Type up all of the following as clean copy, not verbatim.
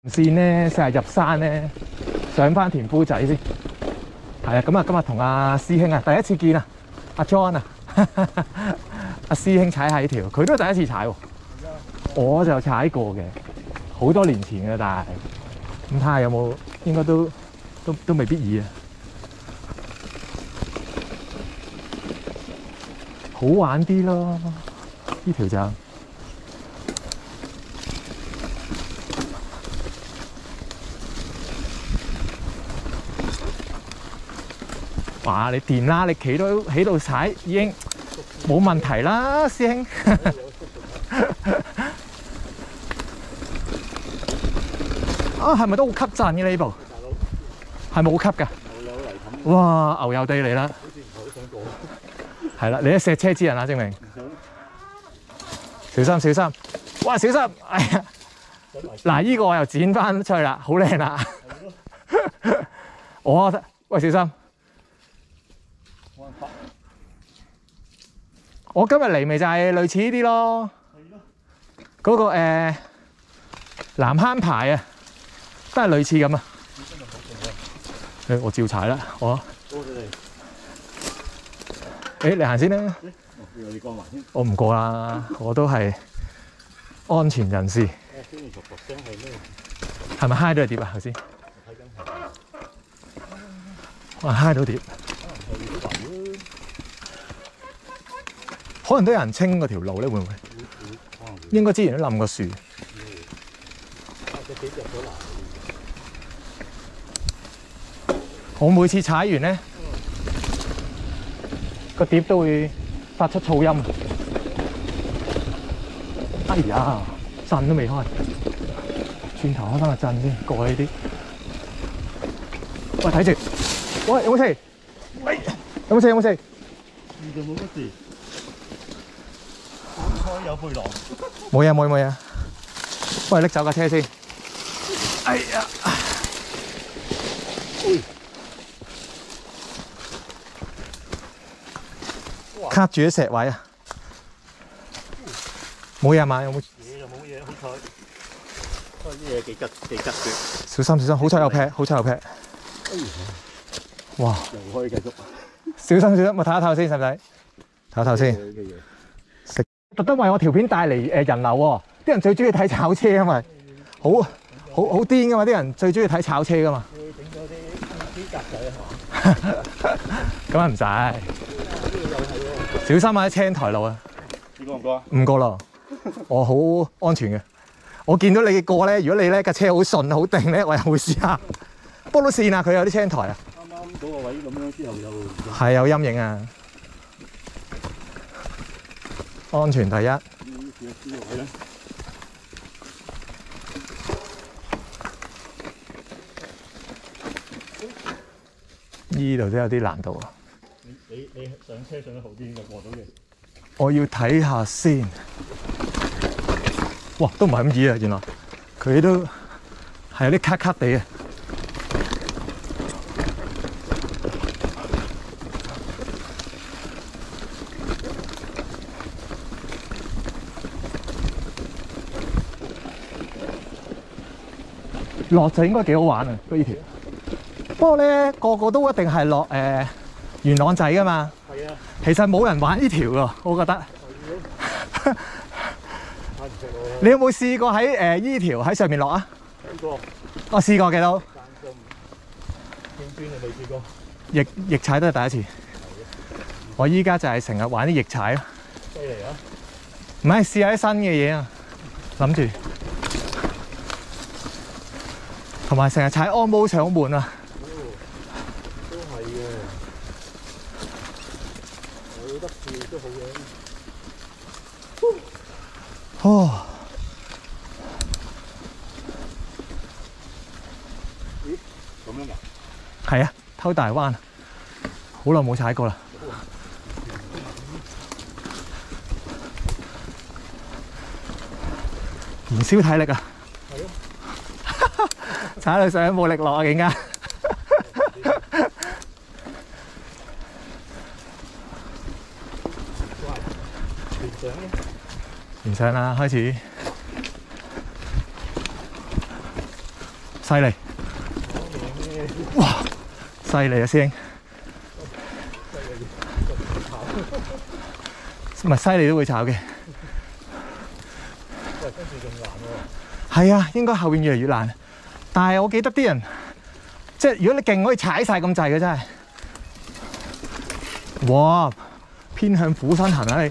線咧，成日入山咧，上翻田夫仔先。係啊，咁啊，今日同阿師兄啊，第一次見啊，阿 John 啊，阿師兄踩下呢條，佢都第一次踩喎。我就踩過嘅，好多年前嘅，但係咁睇下有冇，應該都未必易啊。好玩啲咯，呢條就。哇！你掂啦，你企到喺度踩已經冇問題啦，師兄。啊，係咪都好吸震嘅呢部？係咪好吸㗎？哇！牛油地嚟啦！係啦，你係石車之人啊，證明。小心小心！哇！小心！哎呀！嗱，呢個我又剪翻出去啦，好靚啦！我覺得，喂，小心！我今日嚟咪就係類似呢啲咯，嗰個南坑牌啊，都係類似咁啊。我照踩啦，我。你行先啦。我唔過啦，我都係安全人士。係咪揩到碟啊？頭先。哇！揩到碟。可能都有人清嗰條路咧，會唔會？應該之前都冧過樹。我每次踩完咧，個碟都會發出噪音。哎呀，震都未開，轉頭開翻個震先，過去啲。喂，睇住，喂，有冇事？喂，有冇事？有冇事？呢度冇乜事。有背囊，冇嘢冇嘢冇嘢。喂，拎走架車先。哎呀！卡住啲石位啊！冇嘢嘛？有冇？嘢就冇嘢，好彩。啲嘢幾吉嘅。小心小心，好彩有劈，好彩有劈。哇！又可以繼續。小心小心，我睇一睇先，使唔使？睇一睇先。特登為我條片帶嚟人流喎，啲人最中意睇炒車啊嘛，好癲噶嘛，啲人最中意睇炒車噶嘛。整咗啲格仔係嘛？咁啊唔使，小心啊！青台路啊。你過唔過啊？唔過咯，我好安全嘅。我見到你過咧，如果你咧架車好順好定咧，我又會試下幫到線啊！佢有啲青台啊。啱啱嗰個位咁樣之後又係有陰影啊。安全第一。呢度都有啲難度啊！你上車上得好啲就過到嘅。我要睇下先。哇，都唔係咁易啊！原來佢都係有啲卡卡地啊！落就應該幾好玩啊！呢條，不過咧個個都一定係落元朗仔噶嘛。係啊。其實冇人玩呢條㗎，我覺得。你有冇試過喺呢條喺上面落啊？試過。我試過嘅都。邊你未試過？逆踩都係第一次。我依家就係成日玩啲逆踩咯。犀利啊！唔係試下啲新嘅嘢啊，諗住。同埋成日踩安摩上門啊！都係嘅，有得試都好嘅。哦，咦？咁樣㗎？係啊，偷大灣，好耐冇踩過啦。燃燒體力啊！踩到上冇力落啊！竟然連上啦，開始犀利！哇，犀利啊，師兄！唔係犀利都會炒嘅。喂，跟住仲難喎。係啊，應該後邊越嚟越難。但係我記得啲人，即係如果你勁可以踩晒咁滯嘅真係。哇！偏向虎身行啊你！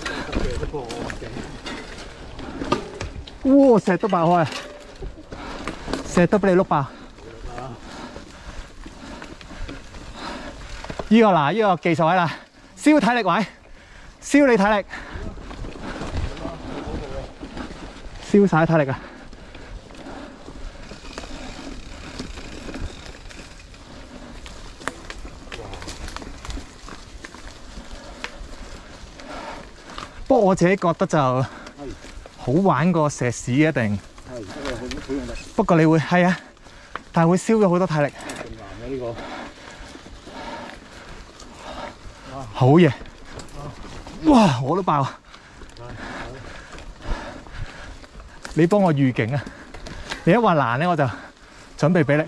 哇！石都爆開，石都俾你碌爆。呢個嗱，呢個技術位啦，燒體力位，燒你體力，燒晒體力啊！不過我自己覺得就好玩過石屎一定。不過你會係啊，但係會燒咗好多體力。咁難嘅呢個。好嘢！哇，我都爆啊！你幫我預警啊！你一話難咧，我就準備俾你。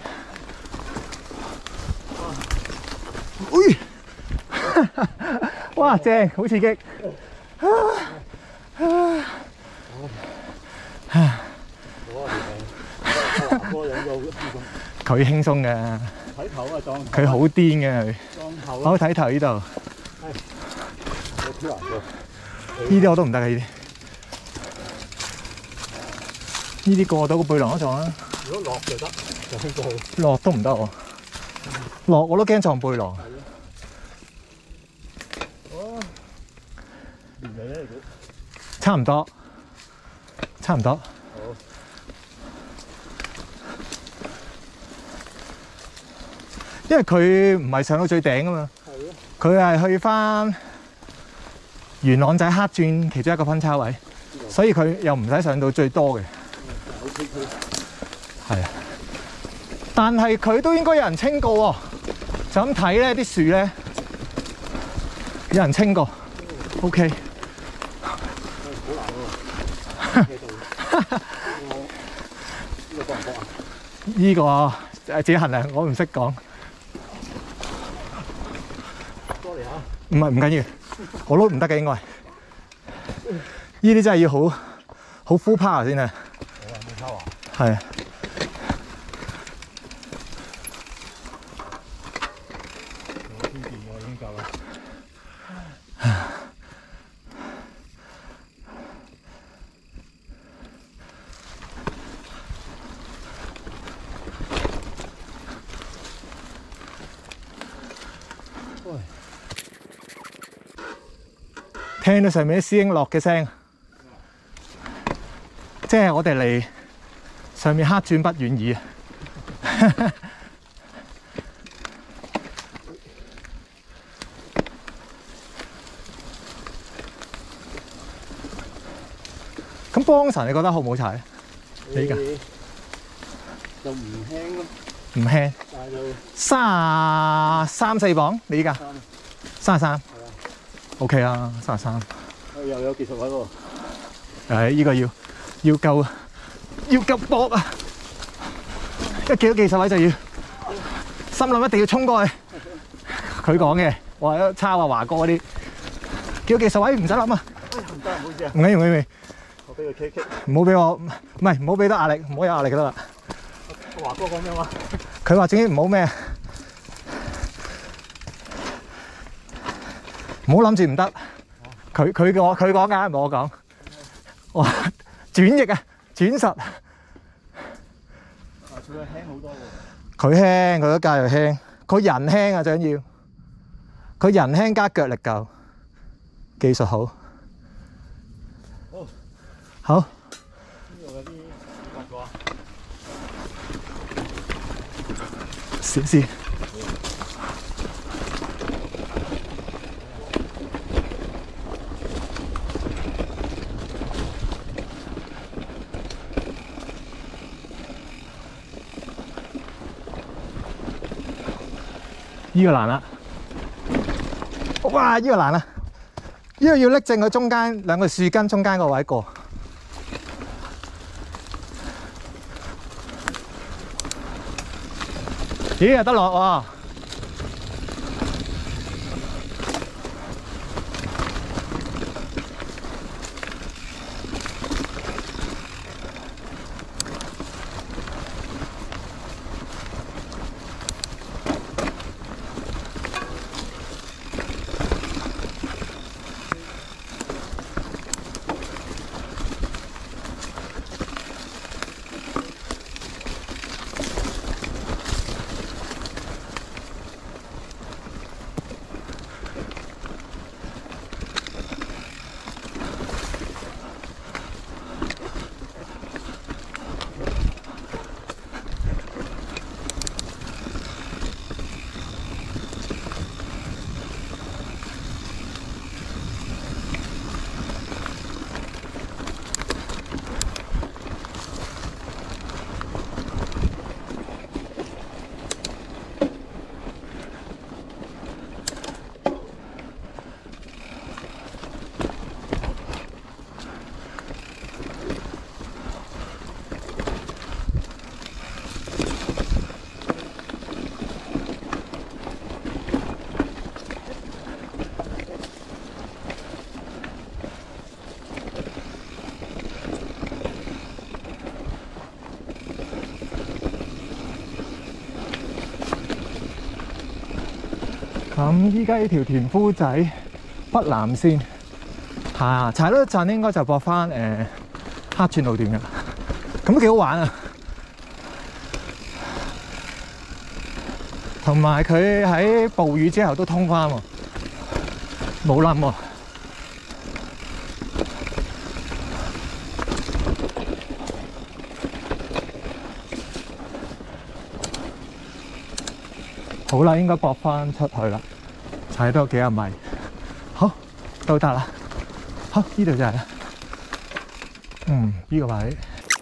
哇，正，好刺激！佢輕鬆嘅，睇頭啊撞！佢好癲嘅佢。好睇頭呢度。呢啲我都唔得嘅，呢啲過到個背囊都撞啦。如果落就得，就輕過。落都唔得喎，落我都驚撞背囊。哦，年齡咧，差唔多，差唔多。好。因為佢唔係上到最頂啊嘛，佢係去翻元朗仔黑鑽其中一個分叉位，所以佢又唔使上到最多嘅。係啊，但係佢都應該有人清過喎。就咁睇咧，啲樹咧有人清過。OK。好難喎。呢個自己衡量，我唔識講。唔係唔緊要，我都唔得嘅應該。呢啲真係要好 full power 先啊。係啊。天電我已經夠啦。聽到上面啲師兄落嘅聲，即係我哋離上面黑鑽不遠矣啊！咁幫神你覺得好唔好踩？你依家就唔輕咯，唔輕，但係就33、4磅，你依家33。OK 啊，33。又有技術位喎。係，依個要夠搏啊！一見到技術位就要心諗一定要衝過去。佢講嘅，我係抄阿華哥嗰啲。叫技術位唔使諗啊。唔得，唔好意思啊。唔緊要，唔緊要。我俾佢 kick。唔好俾我，唔係唔好俾得壓力，唔好有壓力就得啦。華哥講咩話？佢話總之唔好咩。唔好諗住唔得，佢講㗎，唔係我講。我轉翼啊，轉實。佢輕好多喎。佢輕，佢個架又輕，佢人輕啊，最緊要。佢人輕加腳力夠，技術好。好。呢度有啲感覺啊。試試。呢個難啦！哇！呢個難啦！呢個要拎正佢中間兩個樹根中間個位過。 咦，有得落喎！咁依家呢條田夫仔北南線踩多一陣應該就駁翻黑鑽路段㗎啦，咁都幾好玩啊！同埋佢喺暴雨之後都通翻喎，冇冧喎。好啦，應該駁翻出去啦，踩多幾十米，好到達啦。好，呢度就係啦。呢個位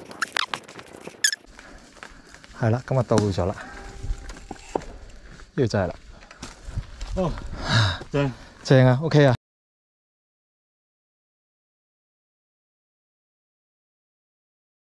係啦，咁啊到咗啦，呢度就係啦。哦，正啊，OK 啊。